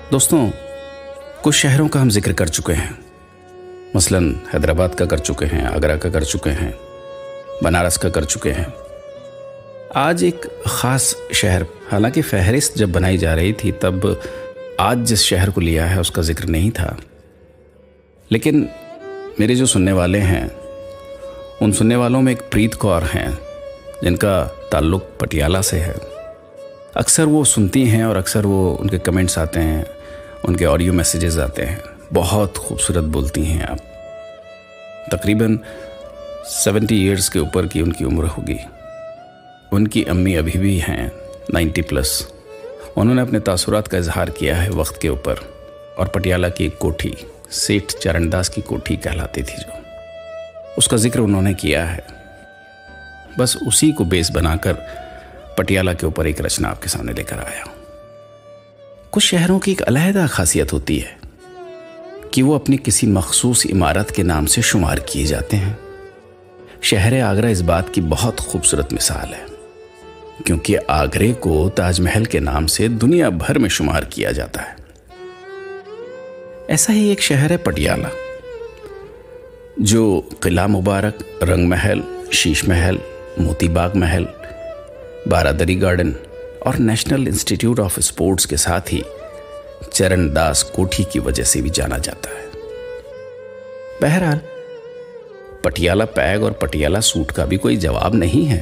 दोस्तों, कुछ शहरों का हम जिक्र कर चुके हैं। मसलन हैदराबाद का कर चुके हैं, आगरा का कर चुके हैं, बनारस का कर चुके हैं। आज एक ख़ास शहर, हालांकि फहरिस्त जब बनाई जा रही थी तब आज जिस शहर को लिया है उसका जिक्र नहीं था, लेकिन मेरे जो सुनने वाले हैं उन सुनने वालों में एक प्रीत कौर हैं जिनका ताल्लुक़ पटियाला से है। अक्सर वो सुनती हैं और अक्सर वो उनके कमेंट्स आते हैं, उनके ऑडियो मैसेजेस आते हैं। बहुत खूबसूरत बोलती हैं आप। तकरीबन 70 ईयर्स के ऊपर की उनकी उम्र होगी। उनकी अम्मी अभी भी हैं 90+। उन्होंने अपने तासुरात का इजहार किया है वक्त के ऊपर, और पटियाला की एक कोठी, सेठ चरणदास की कोठी कहलाती थी जो, उसका जिक्र उन्होंने किया है। बस उसी को बेस बनाकर पटियाला के ऊपर एक रचना आपके सामने लेकर आया। कुछ शहरों की एक अलहदा खासियत होती है कि वो अपनी किसी मखसूस इमारत के नाम से शुमार किए जाते हैं। शहर आगरा इस बात की बहुत खूबसूरत मिसाल है, क्योंकि आगरे को ताजमहल के नाम से दुनिया भर में शुमार किया जाता है। ऐसा ही एक शहर है पटियाला, जो किला मुबारक, रंग महल, शीश महल, मोतीबाग महल, बारादरी गार्डन और नेशनल इंस्टीट्यूट ऑफ स्पोर्ट्स के साथ ही चरणदास कोठी की वजह से भी जाना जाता है। बहरहाल, पटियाला पैग और पटियाला सूट का भी कोई जवाब नहीं है।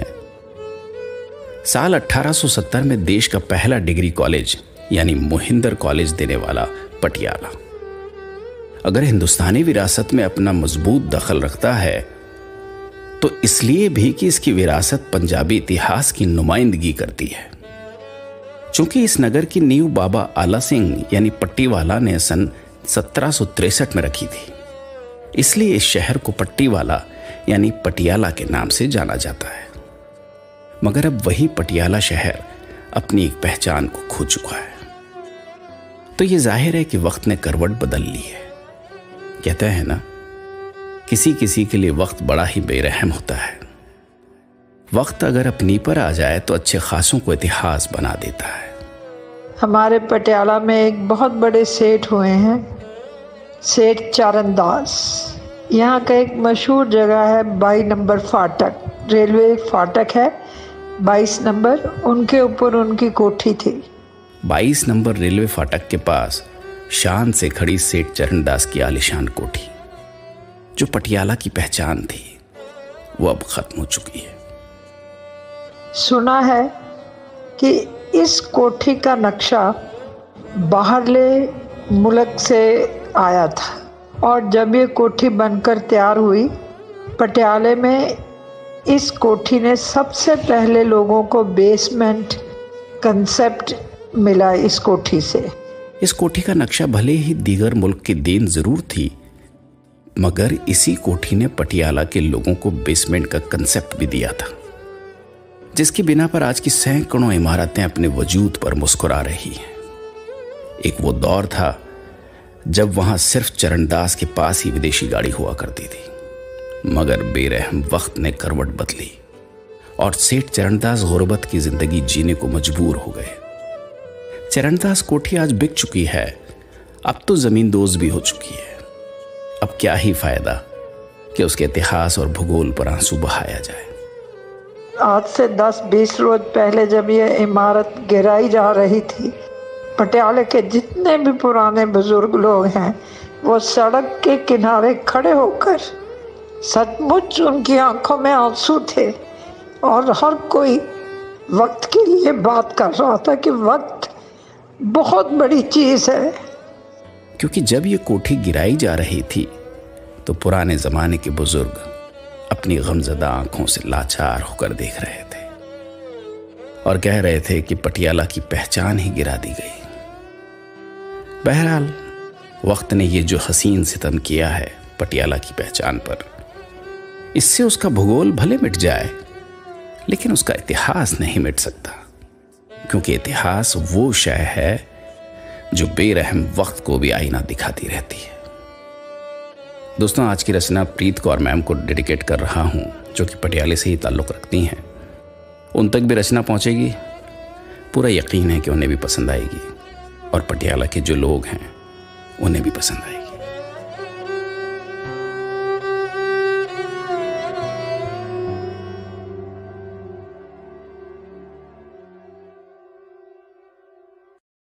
साल 1870 में देश का पहला डिग्री कॉलेज यानी मोहिंदर कॉलेज देने वाला पटियाला अगर हिंदुस्तानी विरासत में अपना मजबूत दखल रखता है तो इसलिए भी कि इसकी विरासत पंजाबी इतिहास की नुमाइंदगी करती है। चूंकि इस नगर की नींव बाबा आला सिंह यानी पट्टीवाला ने सन 1763 में रखी थी, इसलिए इस शहर को पट्टीवाला यानी पटियाला के नाम से जाना जाता है। मगर अब वही पटियाला शहर अपनी एक पहचान को खो चुका है। तो ये जाहिर है कि वक्त ने करवट बदल ली है। कहते हैं ना, किसी किसी के लिए वक्त बड़ा ही बेरहम होता है। वक्त अगर अपनी पर आ जाए तो अच्छे खासों को इतिहास बना देता है। हमारे पटियाला में एक बहुत बड़े सेठ हुए हैं, सेठ चरणदास। यहाँ का एक मशहूर जगह है 22 नंबर फाटक, रेलवे फाटक है 22 नंबर, उनके ऊपर उनकी कोठी थी। 22 नंबर रेलवे फाटक के पास शान से खड़ी सेठ चरणदास की आलिशान कोठी, जो पटियाला की पहचान थी, वो अब खत्म हो चुकी है। सुना है कि इस कोठी का नक्शा बाहरले मुल्क से आया था, और जब ये कोठी बनकर तैयार हुई, पटियाले में इस कोठी ने सबसे पहले लोगों को बेसमेंट कंसेप्ट मिला इस कोठी से। इस कोठी का नक्शा भले ही दीगर मुल्क की देन जरूर थी, मगर इसी कोठी ने पटियाला के लोगों को बेसमेंट का कंसेप्ट भी दिया था, जिसकी बिना पर आज की सैकड़ों इमारतें अपने वजूद पर मुस्कुरा रही हैं। एक वो दौर था जब वहां सिर्फ चरणदास के पास ही विदेशी गाड़ी हुआ करती थी, मगर बेरहम वक्त ने करवट बदली और सेठ चरणदास गुर्बत की जिंदगी जीने को मजबूर हो गए। चरणदास कोठी आज बिक चुकी है, अब तो जमीन दोज भी हो चुकी है। अब क्या ही फायदा कि उसके इतिहास और भूगोल पर आंसू बहाया जाए। आज से 10-20 रोज पहले जब ये इमारत गिराई जा रही थी, पटियाले के जितने भी पुराने बुजुर्ग लोग हैं वो सड़क के किनारे खड़े होकर, सचमुच उनकी आंखों में आंसू थे, और हर कोई वक्त के लिए बात कर रहा था कि वक्त बहुत बड़ी चीज है। क्योंकि जब ये कोठी गिराई जा रही थी तो पुराने जमाने के बुजुर्ग अपनी गमजदा आंखों से लाचार होकर देख रहे थे और कह रहे थे कि पटियाला की पहचान ही गिरा दी गई। बहरहाल, वक्त ने ये जो हसीन सितम किया है पटियाला की पहचान पर, इससे उसका भूगोल भले मिट जाए, लेकिन उसका इतिहास नहीं मिट सकता, क्योंकि इतिहास वो शय है जो बेरहम वक्त को भी आईना दिखाती रहती है। दोस्तों, आज की रचना प्रीत कौर मैम को डेडिकेट कर रहा हूं, जो कि पटियाले से ही ताल्लुक़ रखती हैं। उन तक भी रचना पहुंचेगी, पूरा यकीन है कि उन्हें भी पसंद आएगी। और पटियाला के जो लोग हैं उन्हें भी पसंद आएगी।